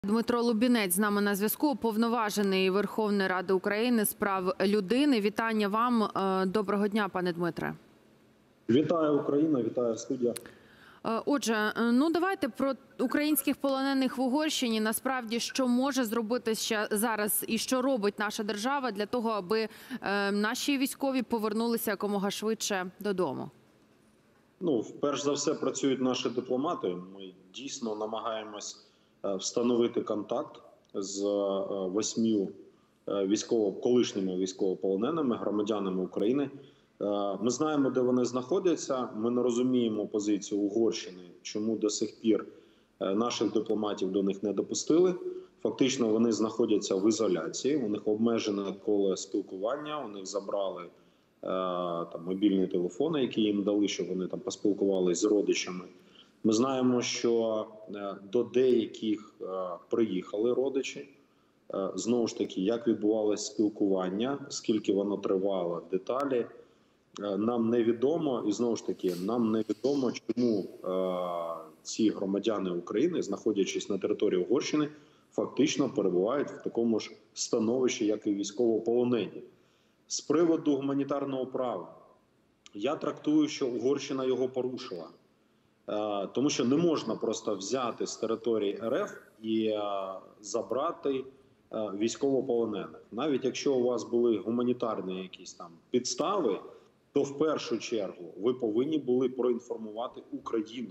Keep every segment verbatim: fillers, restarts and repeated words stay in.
Дмитро Лубінець з нами на зв'язку, уповноважений Верховної Ради України з прав людини. Вітання вам. Доброго дня, пане Дмитре. Вітаю, Україна, вітаю, студія. Отже, ну давайте про українських полонених в Угорщині. Насправді, що може зробити ще зараз і що робить наша держава для того, аби наші військові повернулися якомога швидше додому? Ну, перш за все, працюють наші дипломати. Ми дійсно намагаємось встановити контакт з восьмю військово, колишніми військовополоненими, громадянами України. Ми знаємо, де вони знаходяться, ми не розуміємо позицію Угорщини, чому до сих пір наших дипломатів до них не допустили. Фактично вони знаходяться в ізоляції, у них обмежене коло спілкування, у них забрали там мобільні телефони, які їм дали, щоб вони там поспілкувалися з родичами. Ми знаємо, що до деяких приїхали родичі. Знову ж таки, як відбувалося спілкування, скільки воно тривало, деталі нам невідомо. І знову ж таки, нам невідомо, чому ці громадяни України, знаходячись на території Угорщини, фактично перебувають в такому ж становищі, як і військовополонені. З приводу гуманітарного права, я трактую, що Угорщина його порушила. Тому що не можна просто взяти з території РФ і забрати військовополонених. Навіть якщо у вас були гуманітарні якісь там підстави, то в першу чергу ви повинні були проінформувати Україну.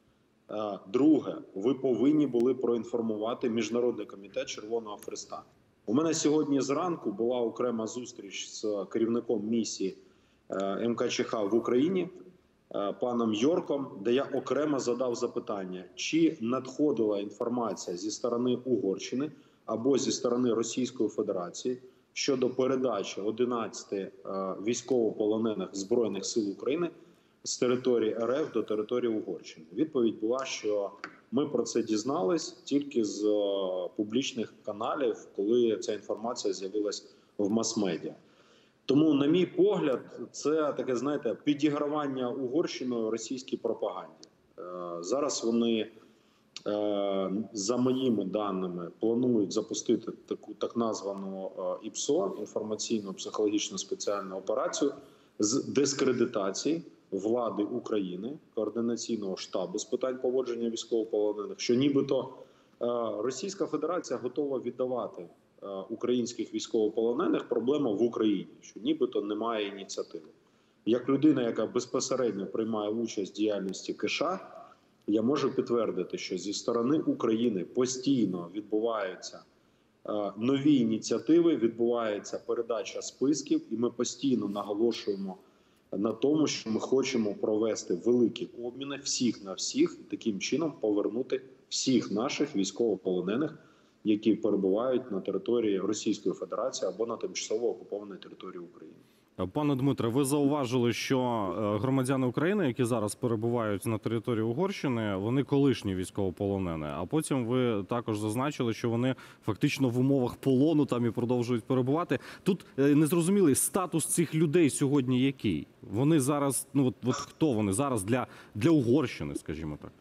Друге, ви повинні були проінформувати Міжнародний комітет Червоного Хреста. У мене сьогодні зранку була окрема зустріч з керівником місії ем ка че ха в Україні, паном Йорком, де я окремо задав запитання, чи надходила інформація зі сторони Угорщини або зі сторони Російської Федерації щодо передачі одинадцяти військовополонених Збройних сил України з території РФ до території Угорщини. Відповідь була, що ми про це дізнались тільки з публічних каналів, коли ця інформація з'явилась в мас-медіа. Тому, на мій погляд, це таке, знаєте, підігравання Угорщиною російській пропаганді. Зараз вони, за моїми даними, планують запустити таку так названу і пе ес о, інформаційно-психологічну спеціальну операцію, з дискредитації влади України, координаційного штабу з питань поводження військовополонених, що нібито Російська Федерація готова віддавати українських військовополонених, проблема в Україні, що нібито немає ініціативи. Як людина, яка безпосередньо приймає участь в діяльності ке еш а, я можу підтвердити, що зі сторони України постійно відбуваються нові ініціативи, відбувається передача списків, і ми постійно наголошуємо на тому, що ми хочемо провести великі обміни всіх на всіх, і таким чином повернути всіх наших військовополонених, які перебувають на території Російської Федерації або на тимчасово окупованій території України. Пане Дмитре, ви зауважили, що громадяни України, які зараз перебувають на території Угорщини, вони колишні військовополонені. А потім ви також зазначили, що вони фактично в умовах полону там і продовжують перебувати. Тут незрозумілий статус цих людей сьогодні який? Вони зараз, ну от, от хто вони зараз для, для Угорщини, скажімо так?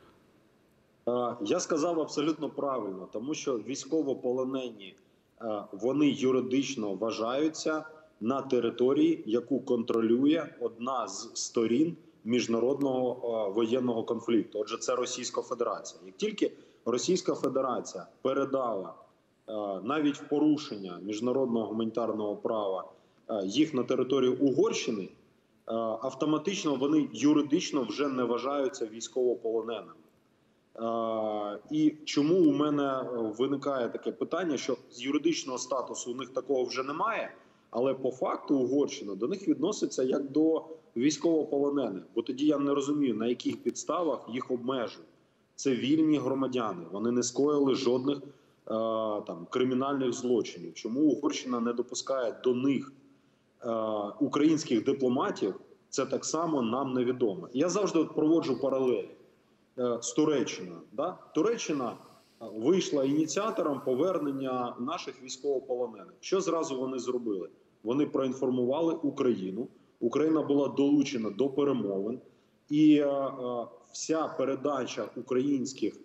Я сказав абсолютно правильно, тому що військовополонені, вони юридично вважаються на території, яку контролює одна з сторін міжнародного воєнного конфлікту. Отже, це Російська Федерація. Як тільки Російська Федерація передала навіть в порушення міжнародного гуманітарного права їх на територію Угорщини, автоматично вони юридично вже не вважаються військовополоненими. І чому у мене виникає таке питання, що з юридичного статусу у них такого вже немає, але по факту Угорщина до них відноситься як до військовополонених. Бо тоді я не розумію, на яких підставах їх обмежують. Це вільні громадяни, вони не скоїли жодних е, там, кримінальних злочинів. Чому Угорщина не допускає до них е, українських дипломатів, це так само нам невідомо. Я завжди от проводжу паралелі е, з Туреччиною. Да? Туреччина вийшла ініціатором повернення наших військовополонених. Що зразу вони зробили? Вони проінформували Україну. Україна була долучена до перемовин. І е, вся передача українських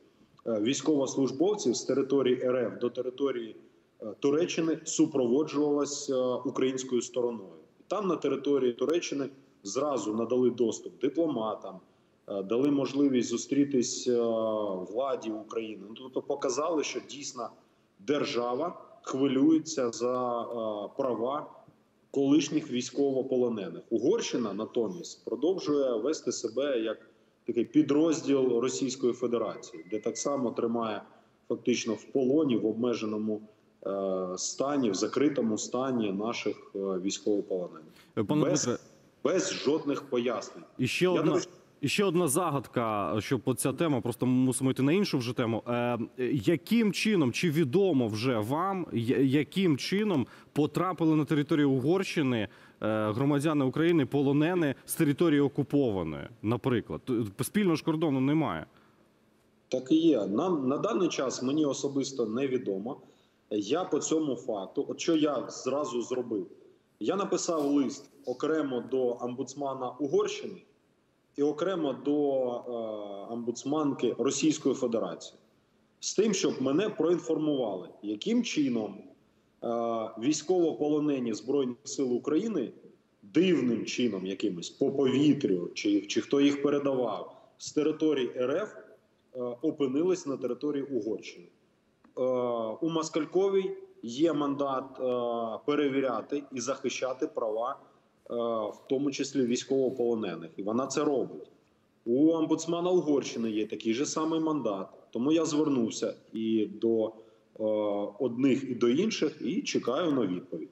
військовослужбовців з території РФ до території Туреччини супроводжувалася українською стороною. Там на території Туреччини зразу надали доступ дипломатам, дали можливість зустрітись владі України. Тобто показали, що дійсно держава хвилюється за права колишніх військовополонених. Угорщина натомість продовжує вести себе як такий підрозділ Російської Федерації, де так само тримає фактично в полоні, в обмеженому стані, в закритому стані наших військовополонених. Пане без, Дмитре, без жодних пояснень. І ще одна, думаю, і ще одна загадка, що по ця тема, просто мусимо йти на іншу вже тему. Е, яким чином, чи відомо вже вам, яким чином потрапили на територію Угорщини е, громадяни України, полонені з території окупованої, наприклад? Спільного ж кордону немає. Так і є. Нам на даний час мені особисто невідомо. Я по цьому факту, от що я зразу зробив? Я написав лист окремо до омбудсмана Угорщини і окремо до е, омбудсманки Російської Федерації. З тим, щоб мене проінформували, яким чином е, військовополонені Збройних сил України дивним чином якимось по повітрю, чи, чи хто їх передавав, з території РФ е, опинились на території Угорщини. У Москальковій є мандат перевіряти і захищати права, в тому числі військовополонених. І вона це робить. У омбудсмана Угорщини є такий же самий мандат. Тому я звернувся і до одних, і до інших, і чекаю на відповідь.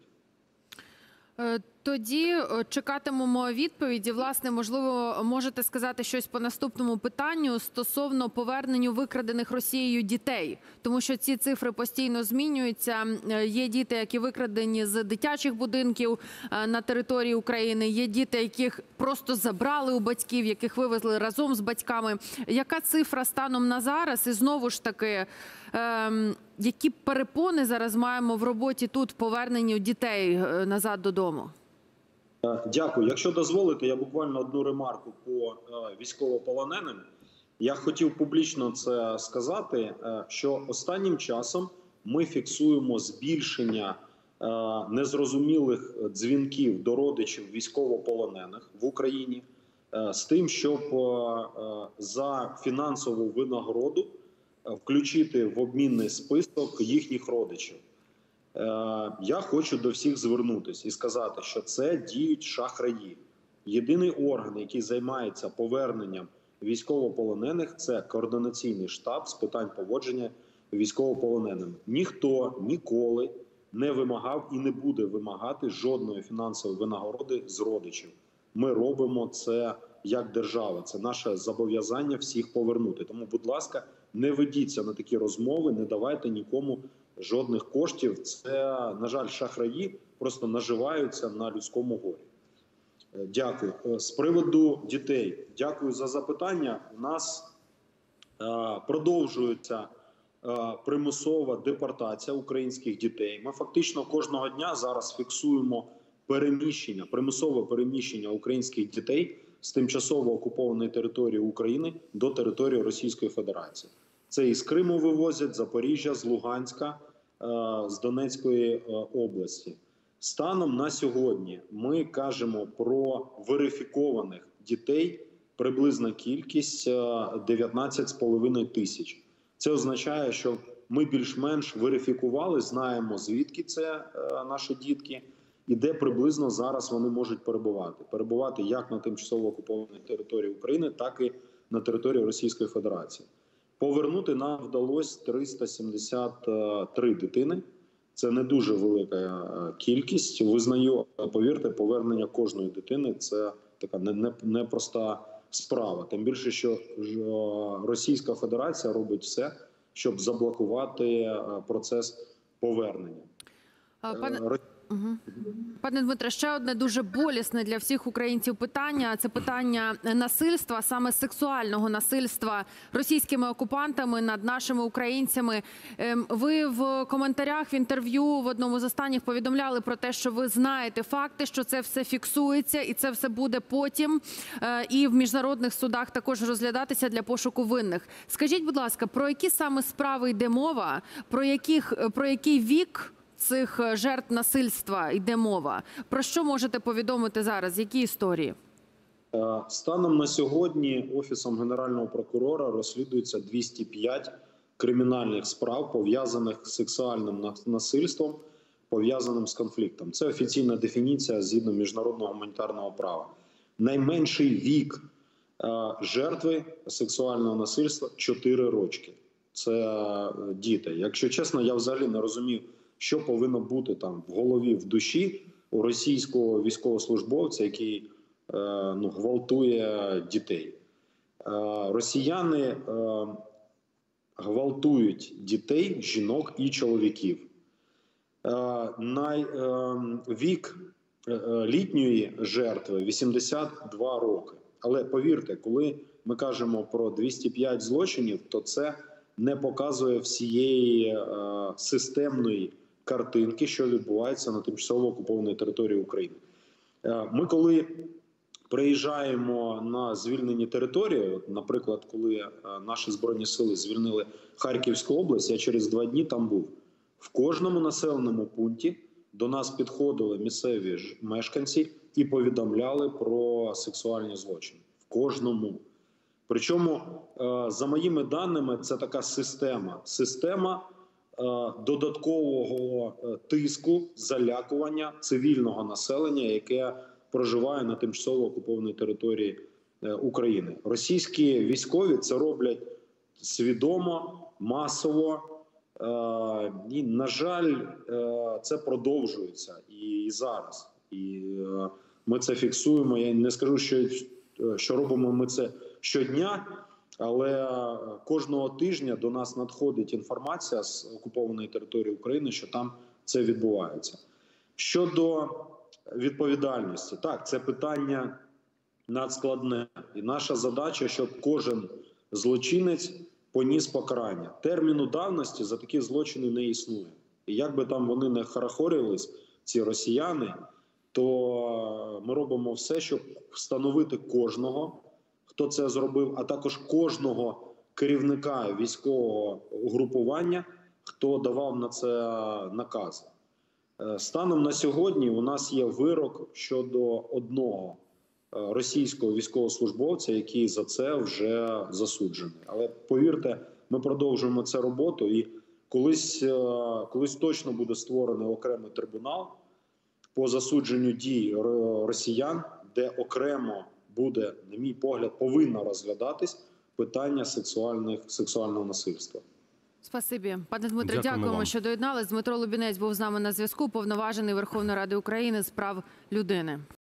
Тоді чекатимемо відповіді. Власне, можливо, можете сказати щось по наступному питанню стосовно поверненню викрадених Росією дітей. Тому що ці цифри постійно змінюються. Є діти, які викрадені з дитячих будинків на території України. Є діти, яких просто забрали у батьків, яких вивезли разом з батьками. Яка цифра станом на зараз? І знову ж таки, ем, які перепони зараз маємо в роботі тут поверненню дітей назад додому? Дякую. Якщо дозволите, я буквально одну ремарку по військовополоненим. Я хотів публічно це сказати, що останнім часом ми фіксуємо збільшення незрозумілих дзвінків до родичів військовополонених в Україні з тим, щоб за фінансову винагороду включити в обмінний список їхніх родичів. Я хочу до всіх звернутися і сказати, що це діють шахраї. Єдиний орган, який займається поверненням військовополонених – це координаційний штаб з питань поводження військовополоненими. Ніхто ніколи не вимагав і не буде вимагати жодної фінансової винагороди з родичів. Ми робимо це як держава, це наше зобов'язання всіх повернути. Тому, будь ласка, не ведіться на такі розмови, не давайте нікому жодних коштів. Це, на жаль, шахраї просто наживаються на людському горі. Дякую. З приводу дітей. Дякую за запитання. У нас е, продовжується е, примусова депортація українських дітей. Ми фактично кожного дня зараз фіксуємо переміщення, примусове переміщення українських дітей з тимчасово окупованої території України до території Російської Федерації. Це із Криму вивозять, з Запоріжжя, з Луганська, з Донецької області. Станом на сьогодні ми кажемо про верифікованих дітей приблизна кількість дев'ятнадцять з половиною тисяч. Це означає, що ми більш-менш верифікували, знаємо, звідки це наші дітки і де приблизно зараз вони можуть перебувати. Перебувати як на тимчасово окупованій території України, так і на території Російської Федерації. Повернути нам вдалося триста сімдесят три дитини. Це не дуже велика кількість. Визнаю, повірте, повернення кожної дитини – це така непроста справа. Тим більше, що Російська Федерація робить все, щоб заблокувати процес повернення. Пане... Пане Дмитре, ще одне дуже болісне для всіх українців питання – це питання насильства, саме сексуального насильства російськими окупантами над нашими українцями. Ем, Ви в коментарях, в інтерв'ю в одному з останніх повідомляли про те, що ви знаєте факти, що це все фіксується і це все буде потім е, і в міжнародних судах також розглядатися для пошуку винних. Скажіть, будь ласка, про які саме справи йде мова, про яких, про який вік цих жертв насильства йде мова? Про що можете повідомити зараз? Які історії? Станом на сьогодні Офісом Генерального прокурора розслідується двісті п'ять кримінальних справ, пов'язаних з сексуальним насильством, пов'язаним з конфліктом. Це офіційна дефініція згідно міжнародного гуманітарного права. Найменший вік жертви сексуального насильства – чотири рочки. Це діти. Якщо чесно, я взагалі не розумів, що повинно бути там в голові, в душі у російського військовослужбовця, який е, ну, гвалтує дітей. Е, росіяни е, гвалтують дітей, жінок і чоловіків. Е, най, е, вік е, літньої жертви – вісімдесят два роки. Але повірте, коли ми кажемо про двісті п'ять злочинів, то це не показує всієї е, системної картинки, що відбувається на тимчасово окупованій території України. Е, ми коли приїжджаємо на звільнені території, от, наприклад, коли е, наші Збройні сили звільнили Харківську область, я через два дні там був. В кожному населеному пункті до нас підходили місцеві ж мешканці і повідомляли про сексуальні злочини. В кожному. Причому, за моїми даними, це така система. Система додаткового тиску, залякування цивільного населення, яке проживає на тимчасово окупованій території України. Російські військові це роблять свідомо, масово. І, на жаль, це продовжується і зараз. І ми це фіксуємо. Я не скажу, що, що робимо ми це щодня, але кожного тижня до нас надходить інформація з окупованої території України, що там це відбувається. Щодо відповідальності, так, це питання надскладне. І наша задача, щоб кожен злочинець поніс покарання. Терміну давності за такі злочини не існує. І як би там вони не хорохорились, ці росіяни, то ми робимо все, щоб встановити кожного, хто це зробив, а також кожного керівника військового угрупування, хто давав на це накази. Станом на сьогодні у нас є вирок щодо одного російського військовослужбовця, який за це вже засуджений. Але повірте, ми продовжуємо цю роботу і колись, колись точно буде створений окремий трибунал по засудженню дій росіян, де окремо буде, на мій погляд, повинно розглядатись питання сексуальних, сексуального насильства. Спасибі. Пане Дмитре, Дякуємо дякуємо, вам. що доєднались. Дмитро Лубінець був з нами на зв'язку, повноважений Верховної Ради України з прав людини.